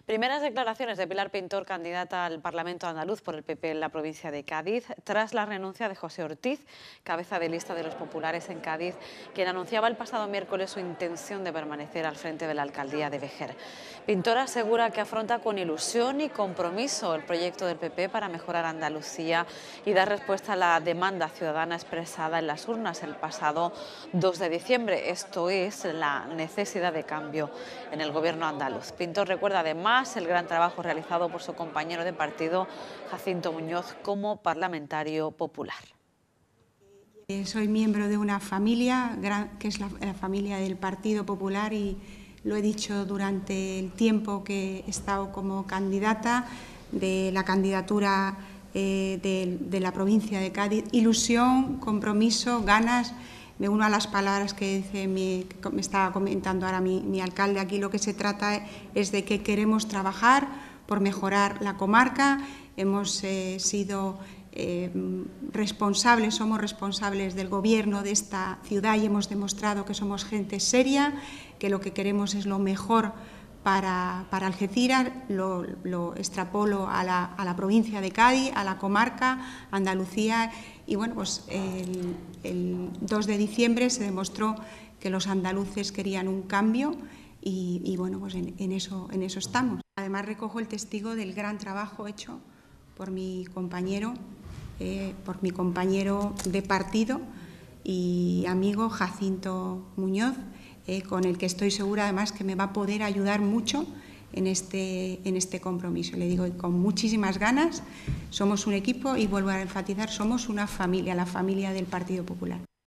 Primeras declaraciones de Pilar Pintor, candidata al Parlamento andaluz por el PP en la provincia de Cádiz, tras la renuncia de José Ortiz, cabeza de lista de los populares en Cádiz, quien anunciaba el pasado miércoles su intención de permanecer al frente de la alcaldía de Vejer. Pintor asegura que afronta con ilusión y compromiso el proyecto del PP para mejorar Andalucía y dar respuesta a la demanda ciudadana expresada en las urnas el pasado 2 de diciembre. Esto es la necesidad de cambio en el gobierno andaluz. Pintor recuerda además el gran trabajo realizado por su compañero de partido, Jacinto Muñoz, como parlamentario popular. Soy miembro de una familia, que es la familia del Partido Popular, y lo he dicho durante el tiempo que he estado como candidata de la candidatura de la provincia de Cádiz. Ilusión, compromiso, ganas. Me uno a las palabras que dice me estaba comentando ahora mi alcalde. Aquí lo que se trata es de que queremos trabajar por mejorar la comarca. Hemos sido responsables, somos responsables del gobierno de esta ciudad y hemos demostrado que somos gente seria, que lo que queremos es lo mejor para Algeciras. Lo extrapolo a la provincia de Cádiz, a la comarca, Andalucía. Y bueno, pues el 2 de diciembre se demostró que los andaluces querían un cambio y bueno, pues en eso estamos. Además recojo el testigo del gran trabajo hecho por mi compañero de partido y amigo Jacinto Muñoz, con el que estoy segura además que me va a poder ayudar mucho en este compromiso. Le digo, con muchísimas ganas, somos un equipo y vuelvo a enfatizar, somos una familia, la familia del Partido Popular.